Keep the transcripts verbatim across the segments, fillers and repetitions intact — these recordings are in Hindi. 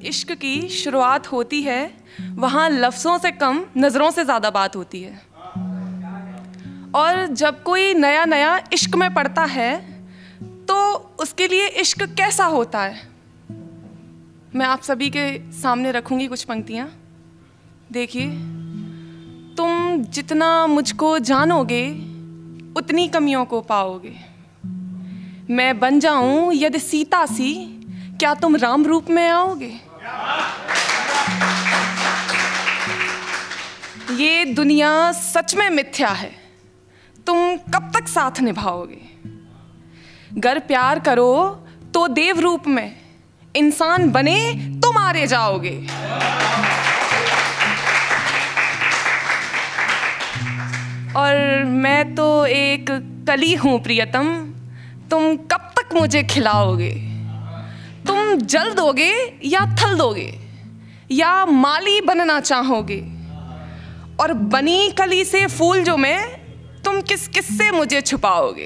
इश्क की शुरुआत होती है वहाँ लफ्ज़ों से कम नज़रों से ज़्यादा बात होती है। और जब कोई नया नया इश्क में पड़ता है तो उसके लिए इश्क कैसा होता है, मैं आप सभी के सामने रखूँगी कुछ पंक्तियाँ। देखिए, तुम जितना मुझको जानोगे उतनी कमियों को पाओगे। मैं बन जाऊं यदि सीता सी, क्या तुम राम रूप में आओगे। ये दुनिया सच में मिथ्या है, तुम कब तक साथ निभाओगे। गर प्यार करो तो देव रूप में, इंसान बने तो मारे जाओगे। और मैं तो एक कली हूँ प्रियतम, तुम कब तक मुझे खिलाओगे। तुम जल दोगे या थल दोगे, या माली बनना चाहोगे। और बनी कली से फूल जो मैं, तुम किस किस से मुझे छुपाओगे।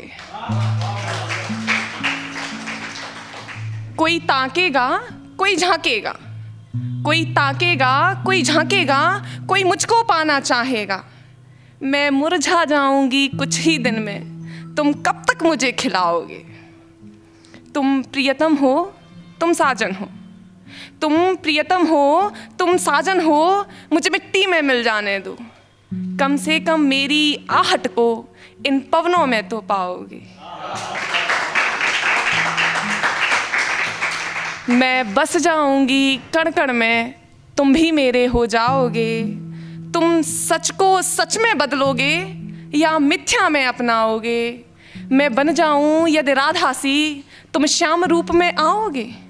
कोई ताकेगा कोई झांकेगा, कोई ताकेगा कोई झांकेगा, कोई मुझको पाना चाहेगा। मैं मुरझा जाऊंगी कुछ ही दिन में, तुम कब तक मुझे खिलाओगे। तुम प्रियतम हो तुम साजन हो, तुम प्रियतम हो तुम साजन हो, मुझे मिट्टी में मिल जाने दो। कम से कम मेरी आहट को इन पवनों में तो पाओगे। मैं बस जाऊंगी कण कण में, तुम भी मेरे हो जाओगे। तुम सच को सच में बदलोगे या मिथ्या में अपनाओगे। मैं बन जाऊं यदि राधा सी, तुम श्याम रूप में आओगे।